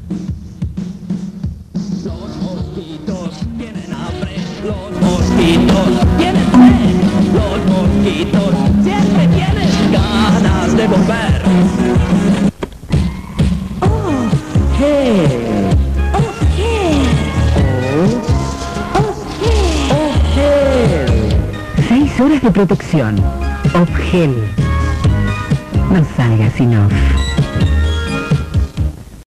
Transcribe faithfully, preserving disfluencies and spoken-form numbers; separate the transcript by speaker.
Speaker 1: Los mosquitos tienen hambre, los mosquitos tienen sed, los mosquitos siempre tienen ganas de volver.
Speaker 2: Oh, gel. Oh, gel. Oh, gel. Oh, gel. Seis horas de protección. Oh, gel. No salgas sin off.